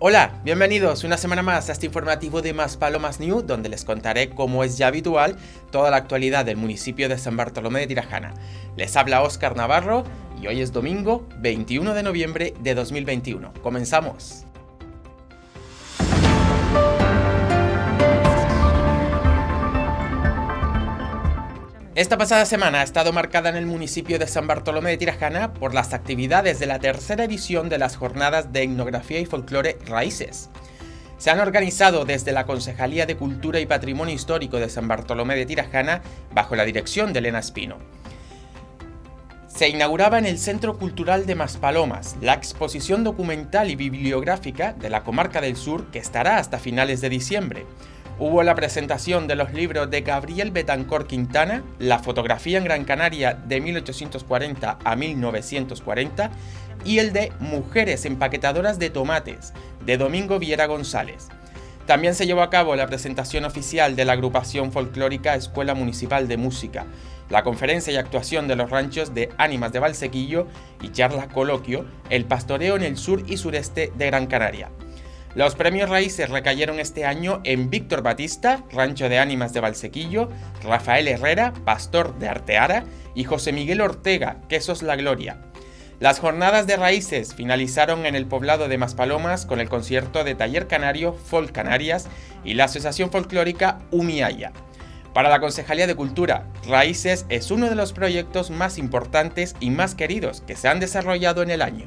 Hola, bienvenidos una semana más a este informativo de Maspalomas News, donde les contaré, como es ya habitual, toda la actualidad del municipio de San Bartolomé de Tirajana. Les habla Óscar Navarro y hoy es domingo 21 de noviembre de 2021. ¡Comenzamos! Esta pasada semana ha estado marcada en el municipio de San Bartolomé de Tirajana por las actividades de la tercera edición de las jornadas de etnografía y folclore Raíces. Se han organizado desde la Concejalía de Cultura y Patrimonio Histórico de San Bartolomé de Tirajana bajo la dirección de Elena Espino. Se inauguraba en el Centro Cultural de Maspalomas la exposición documental y bibliográfica de la Comarca del Sur, que estará hasta finales de diciembre. Hubo la presentación de los libros de Gabriel Betancor Quintana, La fotografía en Gran Canaria de 1840 a 1940 y el de Mujeres empaquetadoras de tomates, de Domingo Viera González. También se llevó a cabo la presentación oficial de la agrupación folclórica Escuela Municipal de Música, la conferencia y actuación de los ranchos de Ánimas de Valsequillo y charla coloquio, El pastoreo en el sur y sureste de Gran Canaria. Los premios Raíces recayeron este año en Víctor Batista, Rancho de Ánimas de Valsequillo, Rafael Herrera, Pastor de Arteara y José Miguel Ortega, Quesos La Gloria. Las jornadas de Raíces finalizaron en el poblado de Maspalomas con el concierto de Taller Canario Folk Canarias y la Asociación Folclórica Umiaya. Para la Concejalía de Cultura, Raíces es uno de los proyectos más importantes y más queridos que se han desarrollado en el año.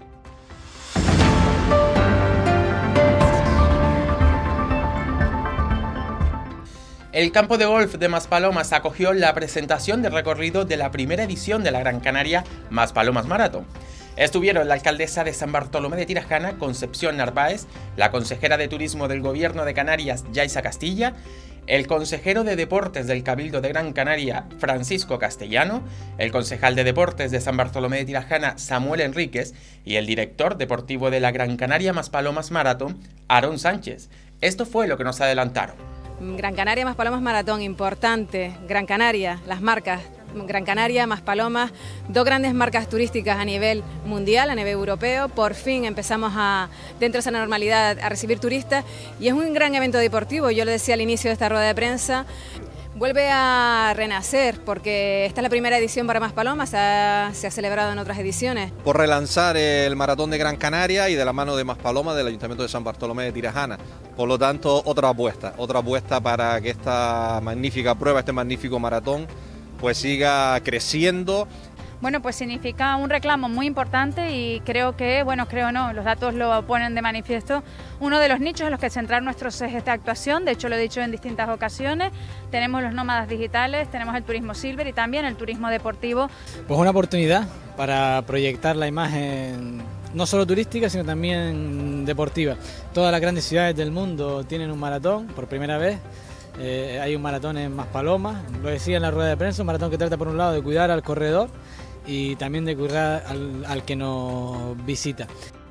El campo de golf de Maspalomas acogió la presentación de recorrido de la primera edición de la Gran Canaria Maspalomas Marathon. Estuvieron la alcaldesa de San Bartolomé de Tirajana, Concepción Narváez, la consejera de Turismo del Gobierno de Canarias, Yaisa Castilla, el consejero de Deportes del Cabildo de Gran Canaria, Francisco Castellano, el concejal de Deportes de San Bartolomé de Tirajana, Samuel Enríquez, y el director deportivo de la Gran Canaria Maspalomas Marathon, Aarón Sánchez. Esto fue lo que nos adelantaron. Gran Canaria Maspalomas Maratón, importante. Gran Canaria, las marcas. Gran Canaria, Maspalomas, dos grandes marcas turísticas a nivel mundial, a nivel europeo. Por fin empezamos dentro de esa normalidad a recibir turistas y es un gran evento deportivo. Yo lo decía al inicio de esta rueda de prensa. Vuelve a renacer porque esta es la primera edición para Maspalomas, se ha celebrado en otras ediciones. Por relanzar el Maratón de Gran Canaria y de la mano de Maspalomas del Ayuntamiento de San Bartolomé de Tirajana. Por lo tanto, otra apuesta para que esta magnífica prueba, este magnífico maratón, pues siga creciendo. Bueno, pues significa un reclamo muy importante y creo no, los datos lo ponen de manifiesto, uno de los nichos en los que centrar nuestros ejes de actuación. De hecho, lo he dicho en distintas ocasiones, tenemos los nómadas digitales, tenemos el turismo silver y también el turismo deportivo. Pues una oportunidad para proyectar la imagen no solo turística, sino también deportiva. Todas las grandes ciudades del mundo tienen un maratón por primera vez. Hay un maratón en Maspalomas, lo decía en la rueda de prensa, un maratón que trata por un lado de cuidar al corredor y también de cuidar al que nos visita.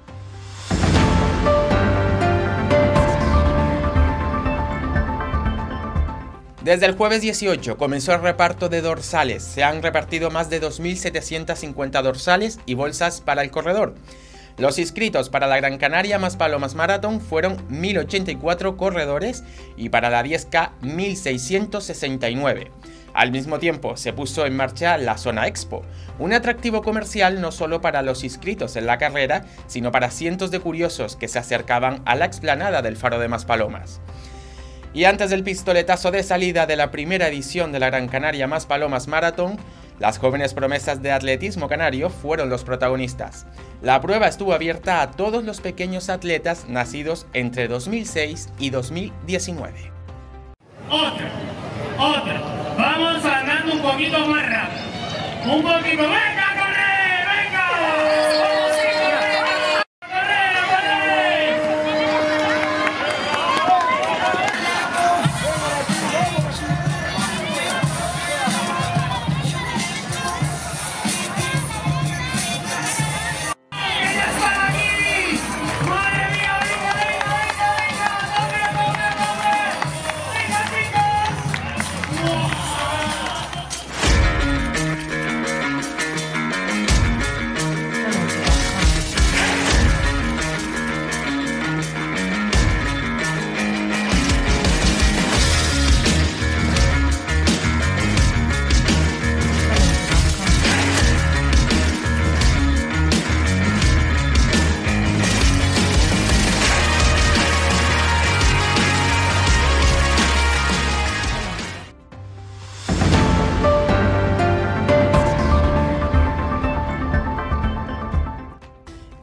Desde el jueves 18 comenzó el reparto de dorsales. Se han repartido más de 2.750 dorsales y bolsas para el corredor. Los inscritos para la Gran Canaria Maspalomas Marathon fueron 1.084 corredores y para la 10K 1.669. Al mismo tiempo se puso en marcha la Zona Expo, un atractivo comercial no solo para los inscritos en la carrera, sino para cientos de curiosos que se acercaban a la explanada del Faro de Maspalomas. Y antes del pistoletazo de salida de la primera edición de la Gran Canaria Maspalomas Marathon, las jóvenes promesas de atletismo canario fueron los protagonistas. La prueba estuvo abierta a todos los pequeños atletas nacidos entre 2006 y 2019. Otra. Vamos andando un poquito más rápido. Un poquito. ¡Venga, corre! ¡Venga!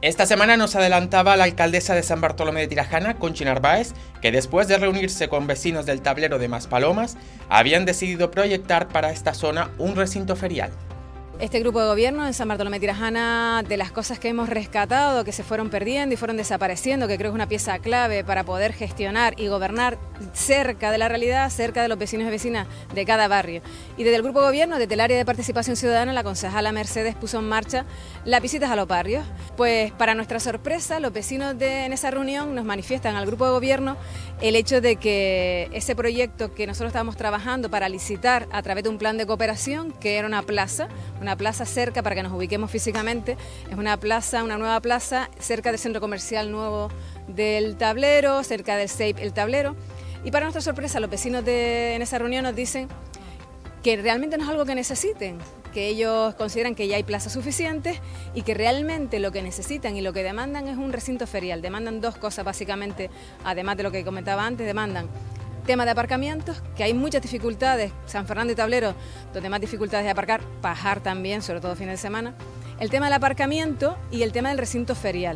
Esta semana nos adelantaba la alcaldesa de San Bartolomé de Tirajana, Conchi Narváez, que después de reunirse con vecinos del tablero de Maspalomas, habían decidido proyectar para esta zona un recinto ferial. Este grupo de gobierno en San Bartolomé de Tirajana, de las cosas que hemos rescatado, que se fueron perdiendo y fueron desapareciendo, que creo que es una pieza clave para poder gestionar y gobernar cerca de la realidad, cerca de los vecinos y vecinas de cada barrio. Y desde el grupo de gobierno, desde el área de participación ciudadana, la concejala Mercedes puso en marcha las visitas a los barrios. Pues para nuestra sorpresa, los vecinos en esa reunión nos manifiestan al grupo de gobierno el hecho de que ese proyecto que nosotros estábamos trabajando para licitar a través de un plan de cooperación, que era una plaza cerca, para que nos ubiquemos físicamente, es una plaza, una nueva plaza cerca del centro comercial nuevo del Tablero, cerca del SEIP El Tablero. Y para nuestra sorpresa, los vecinos en esa reunión nos dicen que realmente no es algo que necesiten, que ellos consideran que ya hay plazas suficientes y que realmente lo que necesitan y lo que demandan es un recinto ferial. Demandan dos cosas básicamente, además de lo que comentaba antes, demandan tema de aparcamientos, que hay muchas dificultades, San Fernando y Tablero, donde más dificultades de aparcar, Pajar también, sobre todo fines de semana, el tema del aparcamiento y el tema del recinto ferial.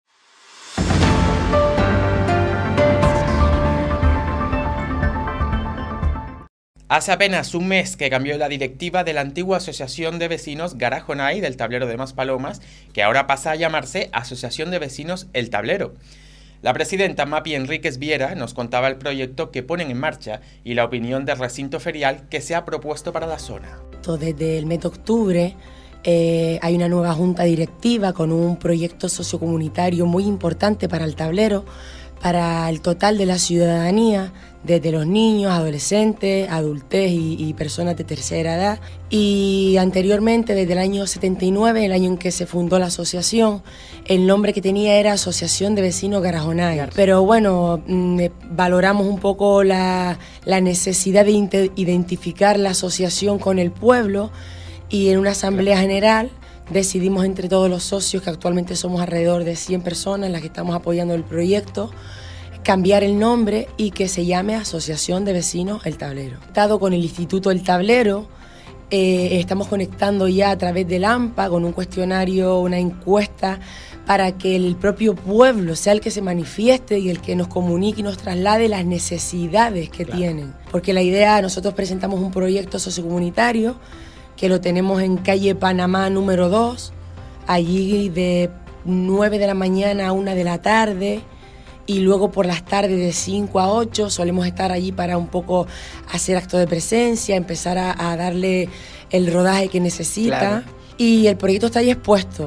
Hace apenas un mes que cambió la directiva de la antigua Asociación de Vecinos Garajonay del Tablero de Maspalomas, que ahora pasa a llamarse Asociación de Vecinos El Tablero. La presidenta Mapi Enríquez Viera nos contaba el proyecto que ponen en marcha y la opinión del recinto ferial que se ha propuesto para la zona. Desde el mes de octubre hay una nueva junta directiva con un proyecto sociocomunitario muy importante para el Tablero, para el total de la ciudadanía, desde los niños, adolescentes, adultez y personas de tercera edad. Y anteriormente, desde el año 79, el año en que se fundó la asociación, el nombre que tenía era Asociación de Vecinos Garajonay. Pero bueno, valoramos un poco la necesidad de identificar la asociación con el pueblo y en una asamblea general decidimos entre todos los socios, que actualmente somos alrededor de 100 personas las que estamos apoyando el proyecto, cambiar el nombre y que se llame Asociación de Vecinos El Tablero. Estado con el Instituto El Tablero, estamos conectando ya a través del AMPA con un cuestionario, una encuesta, para que el propio pueblo sea el que se manifieste y el que nos comunique y nos traslade las necesidades que tienen. Porque la idea, nosotros presentamos un proyecto sociocomunitario que lo tenemos en calle Panamá número 2, allí de 9 de la mañana a 1 de la tarde, y luego por las tardes de 5 a 8 solemos estar allí para un poco hacer actos de presencia, empezar a darle el rodaje que necesita. Claro. Y el proyecto está ahí expuesto.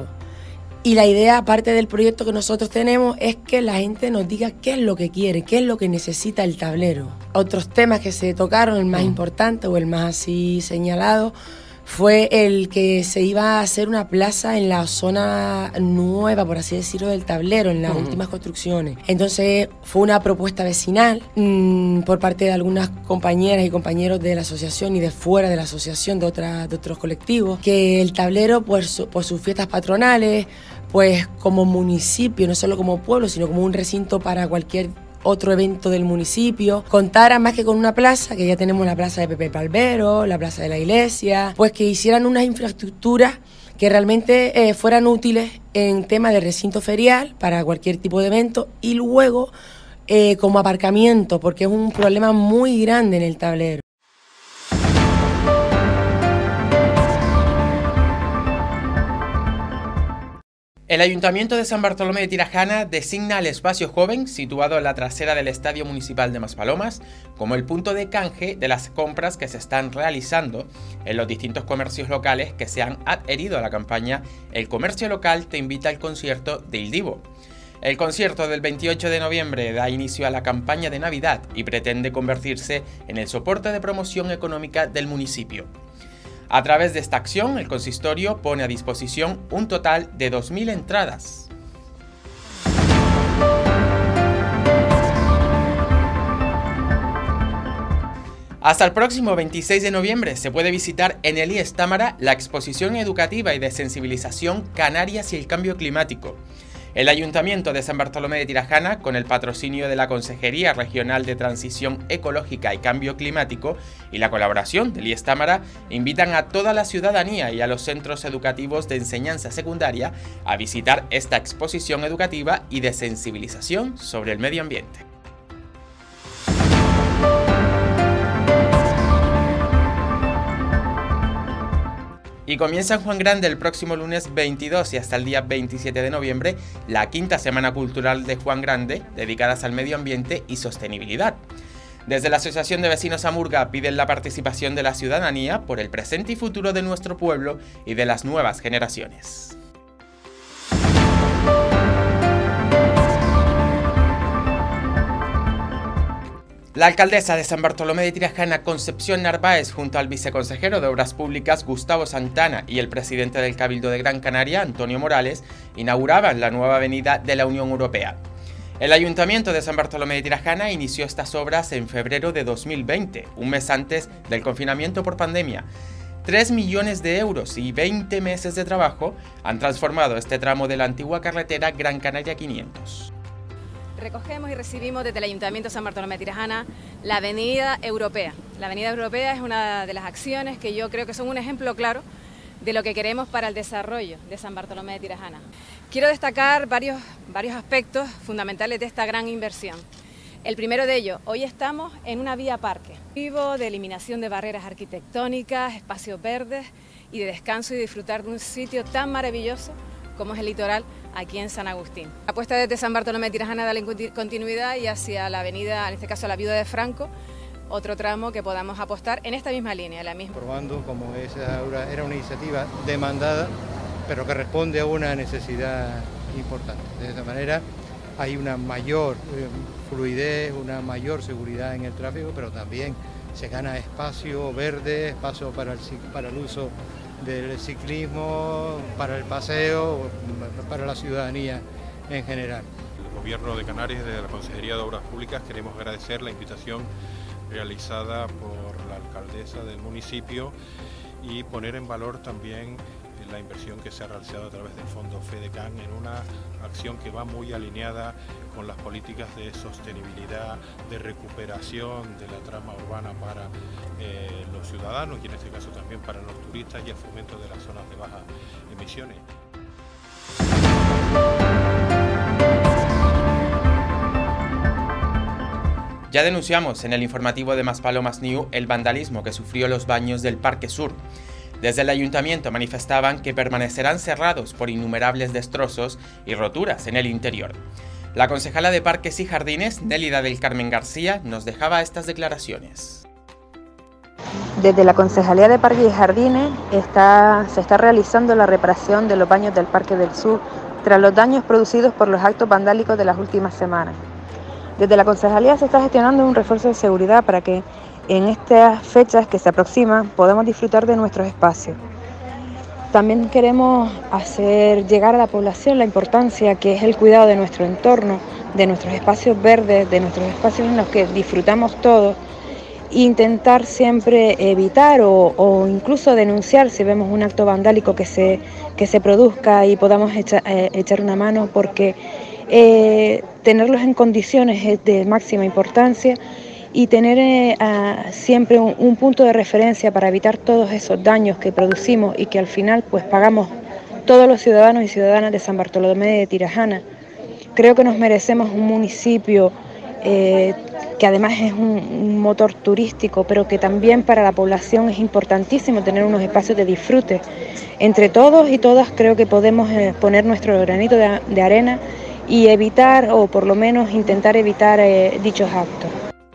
Y la idea, aparte del proyecto que nosotros tenemos, es que la gente nos diga qué es lo que quiere, qué es lo que necesita el tablero. Otros temas que se tocaron, el más importante o el más así señalado, fue el que se iba a hacer una plaza en la zona nueva, por así decirlo, del Tablero, en las últimas construcciones. Entonces fue una propuesta vecinal por parte de algunas compañeras y compañeros de la asociación y de fuera de la asociación, de otros colectivos, que el Tablero, por sus fiestas patronales, pues como municipio, no solo como pueblo, sino como un recinto para cualquier otro evento del municipio, contara más que con una plaza, que ya tenemos la plaza de Pepe Palvero, la plaza de la iglesia, pues que hicieran unas infraestructuras que realmente fueran útiles en tema de recinto ferial para cualquier tipo de evento y luego como aparcamiento, porque es un problema muy grande en el Tablero. El Ayuntamiento de San Bartolomé de Tirajana designa al espacio joven, situado en la trasera del Estadio Municipal de Maspalomas, como el punto de canje de las compras que se están realizando en los distintos comercios locales que se han adherido a la campaña El Comercio Local te invita al concierto de Il Divo. El concierto del 28 de noviembre da inicio a la campaña de Navidad y pretende convertirse en el soporte de promoción económica del municipio. A través de esta acción, el consistorio pone a disposición un total de 2.000 entradas. Hasta el próximo 26 de noviembre se puede visitar en el IES Támara la exposición educativa y de sensibilización Canarias y el cambio climático. El Ayuntamiento de San Bartolomé de Tirajana, con el patrocinio de la Consejería Regional de Transición Ecológica y Cambio Climático y la colaboración del IES Támara, invitan a toda la ciudadanía y a los centros educativos de enseñanza secundaria a visitar esta exposición educativa y de sensibilización sobre el medio ambiente. Y comienza en Juan Grande el próximo lunes 22 y hasta el día 27 de noviembre la quinta Semana Cultural de Juan Grande, dedicadas al medio ambiente y sostenibilidad. Desde la Asociación de Vecinos Amurga piden la participación de la ciudadanía por el presente y futuro de nuestro pueblo y de las nuevas generaciones. La alcaldesa de San Bartolomé de Tirajana, Concepción Narváez, junto al viceconsejero de Obras Públicas, Gustavo Santana, y el presidente del Cabildo de Gran Canaria, Antonio Morales, inauguraban la nueva avenida de la Unión Europea. El Ayuntamiento de San Bartolomé de Tirajana inició estas obras en febrero de 2020, un mes antes del confinamiento por pandemia. 3 millones de euros y 20 meses de trabajo han transformado este tramo de la antigua carretera Gran Canaria 500. Recogemos y recibimos desde el Ayuntamiento de San Bartolomé de Tirajana la Avenida Europea. La Avenida Europea es una de las acciones que yo creo que son un ejemplo claro de lo que queremos para el desarrollo de San Bartolomé de Tirajana. Quiero destacar varios aspectos fundamentales de esta gran inversión. El primero de ellos, hoy estamos en una vía parque, vivo de eliminación de barreras arquitectónicas, espacios verdes y de descanso y disfrutar de un sitio tan maravilloso como es el litoral aquí en San Agustín. La apuesta desde San Bartolomé de Tirajana darle continuidad y hacia la avenida, en este caso la Viuda de Franco, otro tramo que podamos apostar en esta misma línea, la misma. Probando como esa era una iniciativa demandada, pero que responde a una necesidad importante. De esta manera hay una mayor fluidez, una mayor seguridad en el tráfico, pero también se gana espacio verde, espacio para el uso del ciclismo, para el paseo, para la ciudadanía en general. El Gobierno de Canarias, desde la Consejería de Obras Públicas, queremos agradecer la invitación realizada por la alcaldesa del municipio y poner en valor también la inversión que se ha realizado a través del Fondo FEDECAN en una acción que va muy alineada con las políticas de sostenibilidad, de recuperación de la trama urbana para los ciudadanos y en este caso también para los turistas y el fomento de las zonas de bajas emisiones. Ya denunciamos en el informativo de Maspalomas News el vandalismo que sufrió los baños del Parque Sur. Desde el ayuntamiento manifestaban que permanecerán cerrados por innumerables destrozos y roturas en el interior. La concejala de Parques y Jardines, Nélida del Carmen García, nos dejaba estas declaraciones. Desde la Concejalía de Parques y Jardines se está realizando la reparación de los baños del Parque del Sur tras los daños producidos por los actos vandálicos de las últimas semanas. Desde la Concejalía se está gestionando un refuerzo de seguridad para que en estas fechas que se aproximan podamos disfrutar de nuestros espacios. También queremos hacer llegar a la población la importancia que es el cuidado de nuestro entorno, de nuestros espacios verdes, de nuestros espacios en los que disfrutamos todos, e intentar siempre evitar o incluso denunciar si vemos un acto vandálico que se produzca y podamos echar una mano, porque tenerlos en condiciones es de máxima importancia y tener siempre un punto de referencia para evitar todos esos daños que producimos y que al final pues pagamos todos los ciudadanos y ciudadanas de San Bartolomé de Tirajana. Creo que nos merecemos un municipio que además es un motor turístico, pero que también para la población es importantísimo tener unos espacios de disfrute. Entre todos y todas creo que podemos poner nuestro granito de arena y evitar, o por lo menos intentar evitar dichos actos.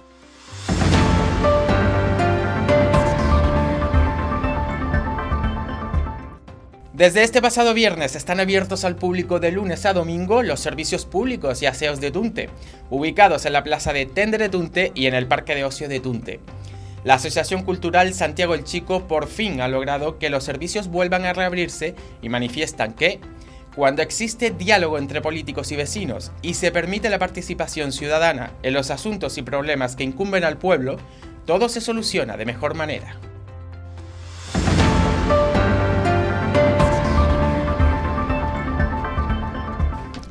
Desde este pasado viernes están abiertos al público de lunes a domingo los servicios públicos y aseos de Tunte, ubicados en la plaza de Tende de Tunte y en el Parque de Ocio de Tunte. La Asociación Cultural Santiago el Chico por fin ha logrado que los servicios vuelvan a reabrirse y manifiestan que, cuando existe diálogo entre políticos y vecinos y se permite la participación ciudadana en los asuntos y problemas que incumben al pueblo, todo se soluciona de mejor manera.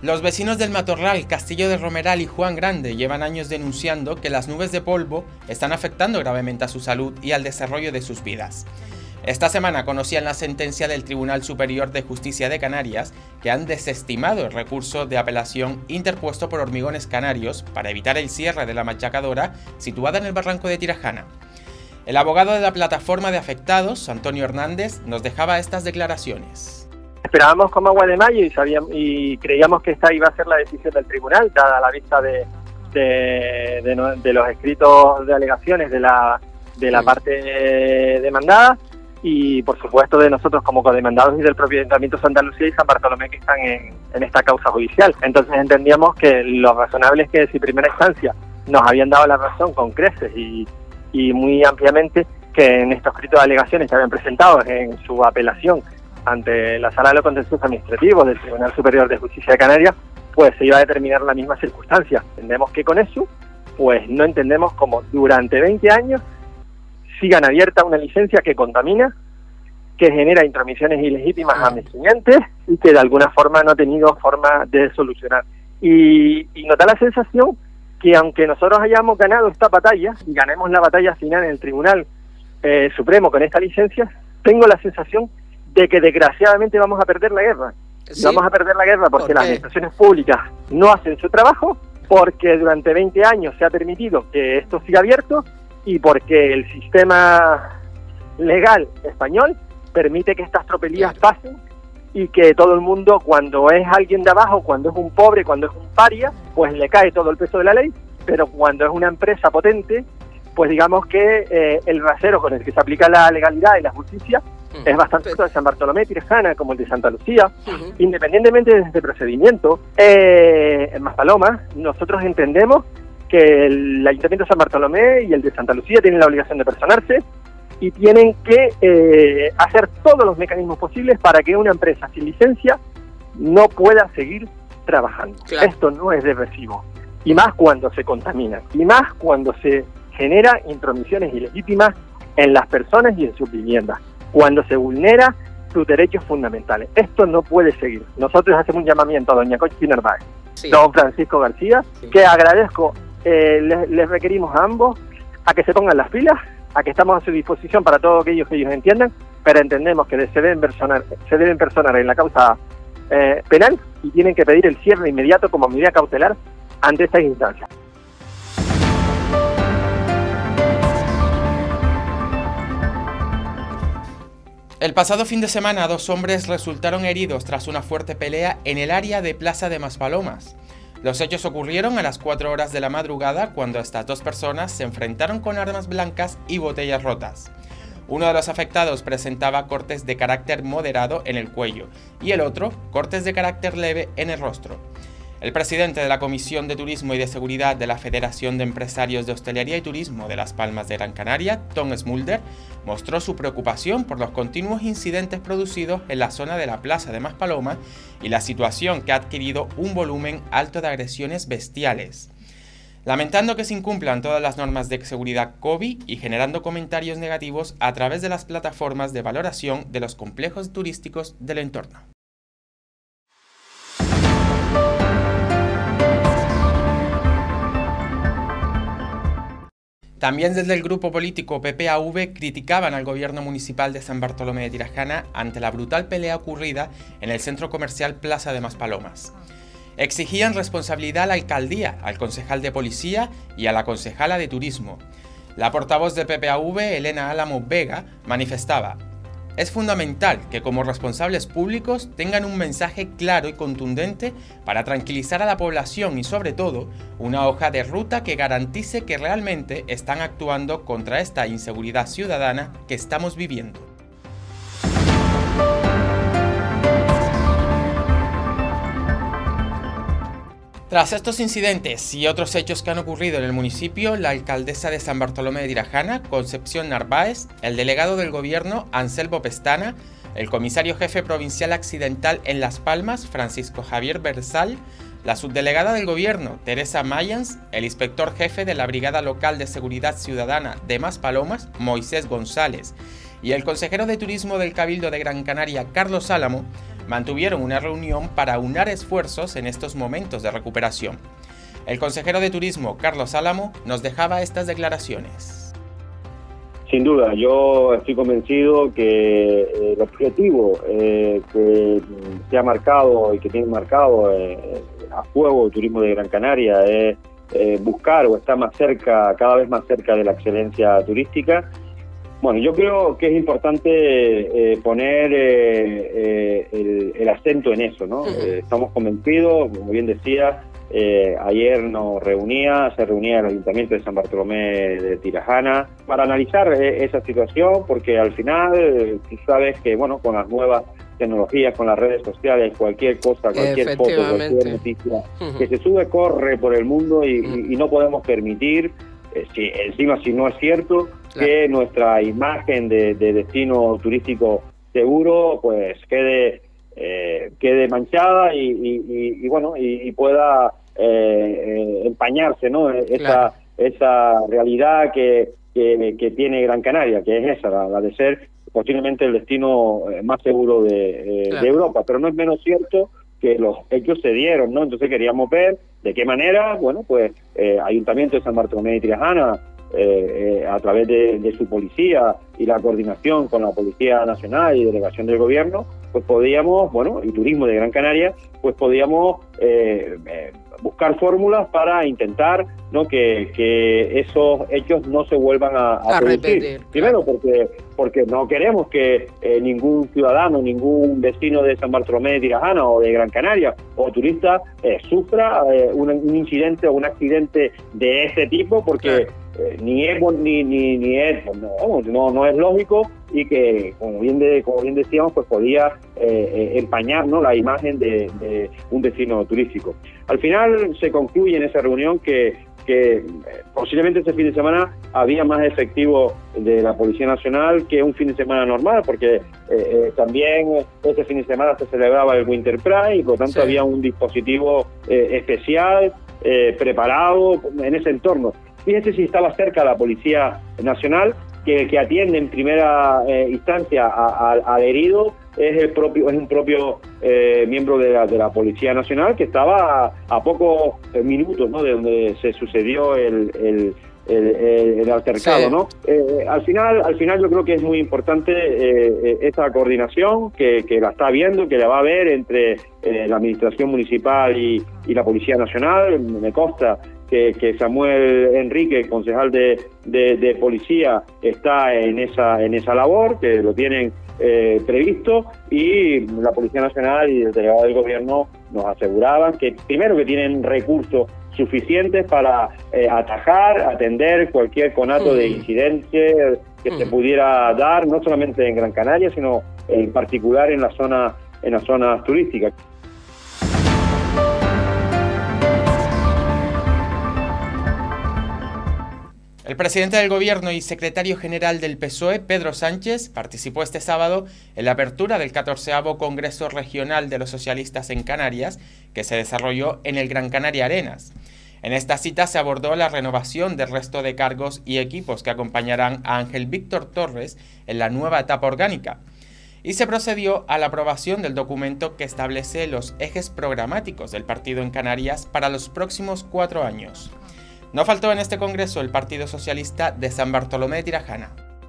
Los vecinos del Matorral, Castillo de Romeral y Juan Grande llevan años denunciando que las nubes de polvo están afectando gravemente a su salud y al desarrollo de sus vidas. Esta semana conocían la sentencia del Tribunal Superior de Justicia de Canarias, que han desestimado el recurso de apelación interpuesto por Hormigones Canarios para evitar el cierre de la machacadora situada en el barranco de Tirajana. El abogado de la plataforma de afectados, Antonio Hernández, nos dejaba estas declaraciones. Esperábamos como agua de mayo y creíamos que esta iba a ser la decisión del tribunal, dada la vista de los escritos de alegaciones de la parte demandada y, por supuesto, de nosotros como codemandados y del propio Ayuntamiento de Santa Lucía y San Bartolomé que están en esta causa judicial. Entonces entendíamos que lo razonable es que si primera instancia nos habían dado la razón con creces y muy ampliamente, que en estos escritos de alegaciones que habían presentado en su apelación ante la Sala de los Contenciosos Administrativos del Tribunal Superior de Justicia de Canarias, pues se iba a determinar la misma circunstancia. Entendemos que con eso, pues no entendemos cómo durante 20 años sigan abierta una licencia que contamina, que genera intromisiones ilegítimas a mis clientes y que de alguna forma no ha tenido forma de solucionar. Y nos da la sensación que aunque nosotros hayamos ganado esta batalla y ganemos la batalla final en el Tribunal Supremo con esta licencia, tengo la sensación de que desgraciadamente vamos a perder la guerra. ¿Sí? Vamos a perder la guerra porque las administraciones públicas no hacen su trabajo, porque durante 20 años se ha permitido que esto siga abierto y porque el sistema legal español permite que estas tropelías pasen y que todo el mundo, cuando es alguien de abajo, cuando es un pobre, cuando es un paria, pues le cae todo el peso de la ley, pero cuando es una empresa potente, pues digamos que el rasero con el que se aplica la legalidad y la justicia es bastante alto de San Bartolomé, Tirajana, como el de Santa Lucía. Independientemente de este procedimiento, en Maspalomas, nosotros entendemos que el Ayuntamiento de San Bartolomé y el de Santa Lucía tienen la obligación de personarse y tienen que hacer todos los mecanismos posibles para que una empresa sin licencia no pueda seguir trabajando. Claro. Esto no es de recibo, y más cuando se contamina, y más cuando se genera intromisiones ilegítimas en las personas y en sus viviendas, cuando se vulnera sus derechos fundamentales. Esto no puede seguir. Nosotros hacemos un llamamiento a doña Conchi Narváez, don Francisco García, que agradezco, les requerimos a ambos a que se pongan las pilas, a que estamos a su disposición para todo aquello que ellos entiendan, pero entendemos que se deben personar en la causa penal y tienen que pedir el cierre inmediato como medida cautelar ante estas instancias. El pasado fin de semana, 2 hombres resultaron heridos tras una fuerte pelea en el área de Plaza de Maspalomas. Los hechos ocurrieron a las 4 horas de la madrugada cuando estas 2 personas se enfrentaron con armas blancas y botellas rotas. Uno de los afectados presentaba cortes de carácter moderado en el cuello y el otro cortes de carácter leve en el rostro. El presidente de la Comisión de Turismo y de Seguridad de la Federación de Empresarios de Hostelería y Turismo de Las Palmas de Gran Canaria, Tom Smulder, mostró su preocupación por los continuos incidentes producidos en la zona de la Plaza de Maspalomas y la situación que ha adquirido un volumen alto de agresiones bestiales. Lamentando que se incumplan todas las normas de seguridad COVID y generando comentarios negativos a través de las plataformas de valoración de los complejos turísticos del entorno. También desde el grupo político PPAV criticaban al gobierno municipal de San Bartolomé de Tirajana ante la brutal pelea ocurrida en el centro comercial Plaza de Maspalomas. Exigían responsabilidad a la alcaldía, al concejal de policía y a la concejala de turismo. La portavoz de PPAV, Elena Álamo Vega, manifestaba: es fundamental que como responsables públicos tengan un mensaje claro y contundente para tranquilizar a la población y sobre todo una hoja de ruta que garantice que realmente están actuando contra esta inseguridad ciudadana que estamos viviendo. Tras estos incidentes y otros hechos que han ocurrido en el municipio, la alcaldesa de San Bartolomé de Tirajana, Concepción Narváez, el delegado del gobierno, Anselmo Pestana, el comisario jefe provincial accidental en Las Palmas, Francisco Javier Bersal, la subdelegada del gobierno, Teresa Mayans, el inspector jefe de la Brigada Local de Seguridad Ciudadana de Maspalomas, Moisés González, y el consejero de Turismo del Cabildo de Gran Canaria, Carlos Álamo, mantuvieron una reunión para aunar esfuerzos en estos momentos de recuperación. El consejero de Turismo, Carlos Álamo, nos dejaba estas declaraciones. Sin duda, yo estoy convencido que el objetivo que se ha marcado y que tiene marcado a fuego el turismo de Gran Canaria es buscar o estar más cerca, cada vez más cerca de la excelencia turística. Bueno, yo creo que es importante poner el acento en eso, ¿no? Estamos convencidos, como bien decía, ayer se reunía el Ayuntamiento de San Bartolomé de Tirajana para analizar esa situación, porque al final tú sabes que, bueno, con las nuevas tecnologías, con las redes sociales, cualquier cosa, cualquier foto, cualquier noticia que se sube corre por el mundo y no podemos permitir, si no es cierto, que nuestra imagen de destino turístico seguro pues quede manchada y bueno, y pueda empañarse, ¿no? Esa realidad que tiene Gran Canaria, que es esa, la de ser posiblemente el destino más seguro de Europa, pero no es menos cierto que los hechos se dieron, ¿no? Entonces queríamos ver de qué manera, bueno, pues Ayuntamiento de San Bartolomé de Tirajana, a través de su policía y la coordinación con la Policía Nacional y Delegación del Gobierno, pues podíamos, bueno, y Turismo de Gran Canaria, pues podíamos buscar fórmulas para intentar, ¿no?, que esos hechos no se vuelvan a producir. Primero porque no queremos que ningún ciudadano, ningún vecino de San Bartolomé de Tirajana o de Gran Canaria o turista sufra un incidente o un accidente de ese tipo, porque no es lógico, y que como bien decíamos, pues podía empañar, ¿no?, la imagen de un destino turístico. Al final se concluye en esa reunión que posiblemente ese fin de semana había más efectivo de la Policía Nacional que un fin de semana normal, porque también ese fin de semana se celebraba el Winter Pride y por lo tanto había un dispositivo especial preparado en ese entorno. Fíjense si estaba cerca la Policía Nacional, que atiende en primera instancia al herido, es un propio miembro de la Policía Nacional, que estaba a pocos minutos, ¿no?, de donde se sucedió el altercado, ¿no? Al final yo creo que es muy importante esta coordinación que la está habiendo, que la va a haber entre la Administración Municipal y la Policía Nacional. Me consta que Samuel Enrique, concejal de Policía, está en esa labor, que lo tienen previsto, y la Policía Nacional y el delegado del Gobierno nos aseguraban que primero que tienen recursos suficientes para atender cualquier conato de incidente que se pudiera dar, no solamente en Gran Canaria, sino en particular en las zonas turísticas. El presidente del Gobierno y secretario general del PSOE, Pedro Sánchez, participó este sábado en la apertura del 14º Congreso Regional de los Socialistas en Canarias, que se desarrolló en el Gran Canaria Arenas. En esta cita se abordó la renovación del resto de cargos y equipos que acompañarán a Ángel Víctor Torres en la nueva etapa orgánica. Y se procedió a la aprobación del documento que establece los ejes programáticos del partido en Canarias para los próximos 4 años. No faltó en este congreso el Partido Socialista de San Bartolomé de Tirajana.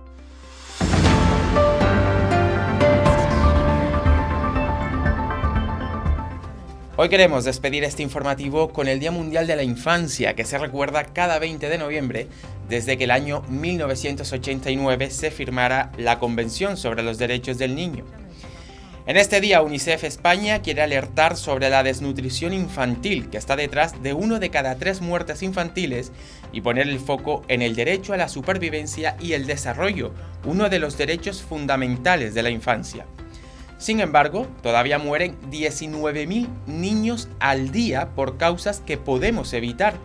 Hoy queremos despedir este informativo con el Día Mundial de la Infancia, que se recuerda cada 20 de noviembre desde que el año 1989 se firmara la Convención sobre los Derechos del Niño. En este día, UNICEF España quiere alertar sobre la desnutrición infantil, que está detrás de 1 de cada 3 muertes infantiles, y poner el foco en el derecho a la supervivencia y el desarrollo, uno de los derechos fundamentales de la infancia. Sin embargo, todavía mueren 19.000 niños al día por causas que podemos evitar.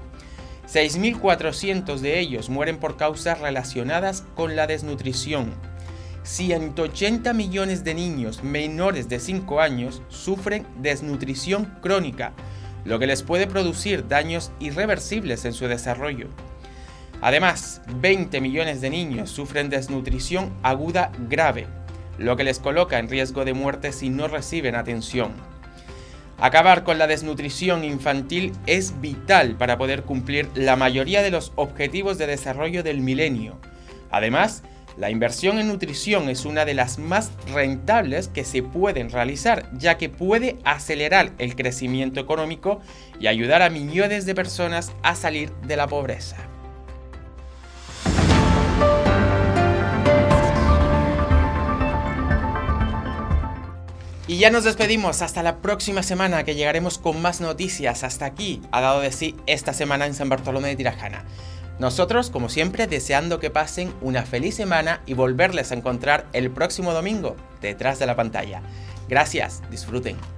6.400 de ellos mueren por causas relacionadas con la desnutrición. 180 millones de niños menores de 5 años sufren desnutrición crónica, lo que les puede producir daños irreversibles en su desarrollo. Además, 20 millones de niños sufren desnutrición aguda grave. lo que les coloca en riesgo de muerte si no reciben atención. Acabar con la desnutrición infantil es vital para poder cumplir la mayoría de los objetivos de desarrollo del milenio. Además, la inversión en nutrición es una de las más rentables que se pueden realizar, ya que puede acelerar el crecimiento económico y ayudar a millones de personas a salir de la pobreza. Y ya nos despedimos, hasta la próxima semana que llegaremos con más noticias. Hasta aquí ha dado de sí esta semana en San Bartolomé de Tirajana. Nosotros, como siempre, deseando que pasen una feliz semana y volverles a encontrar el próximo domingo detrás de la pantalla. Gracias, disfruten.